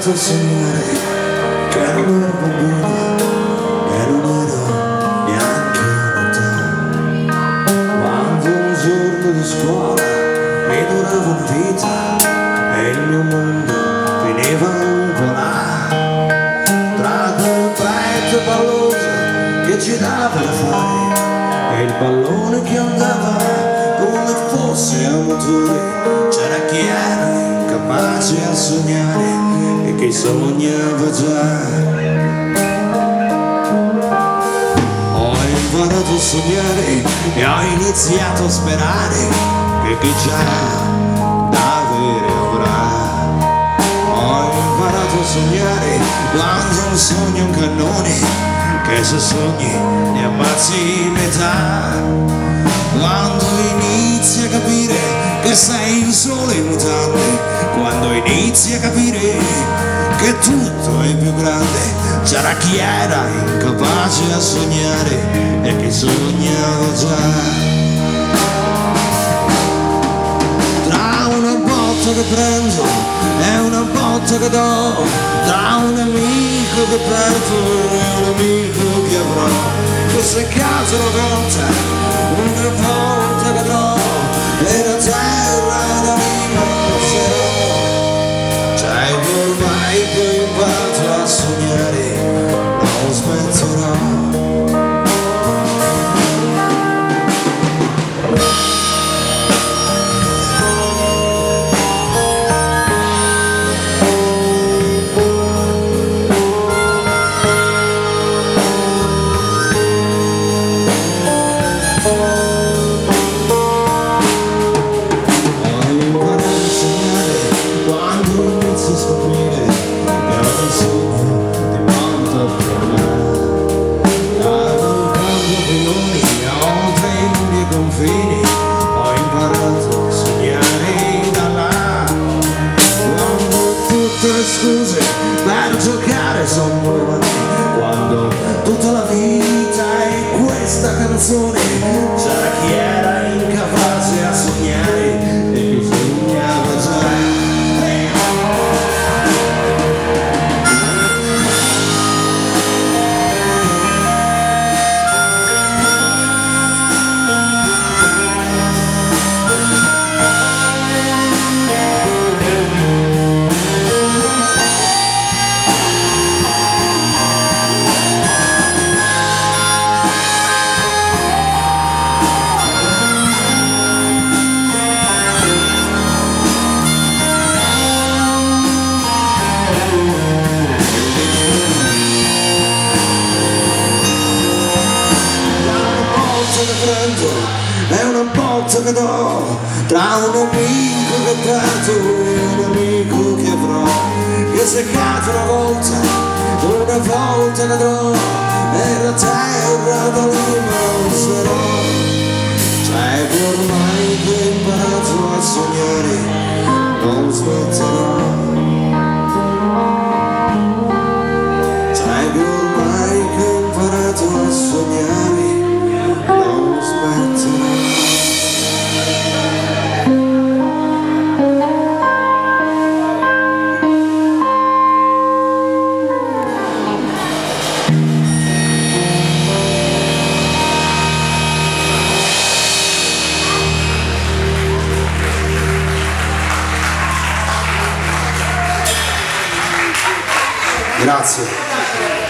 imparato a sognare che non ero bambino e non ero neanche in età. Quando un giorno di scuola mi durava una vita e il mio mondo finiva un po' là, tra quel petto palloso che ci dava da fare e il pallone che andava come fosse a motore. C'era chi era incapace a sognare e chi sognava già. Ho imparato a sognare e ho iniziato a sperare che chi già da avere avrà. Ho imparato a sognare quando un sogno è un cannone che se sogni ne ammazzi metà. Quando inizi a capire che sei il sole in mutande, quando inizi a capire che tutto è più grande, c'era chi era incapace a sognare e chi sognava già. Tra una botta che prendo e una botta che do, tra un amico che perdo e un amico che avrò, che se caso una volta cadrò e la terra da lì passerò. Cioè ormai che ho imparato a sognare non smetterò. Scuse per giocare son buone, quando tutta la vita è questa canzone, c'era chi era incapace a sognare e chi sognava già. È una botta che do, tra un amico che perdo e un amico che avrò, che se cade una volta cadrò e la terra da lì mangerò. Cioè che ormai che ho imparato a sognare non smetterò. Cioè che ormai che ho imparato a sognare non smetterò. Grazie.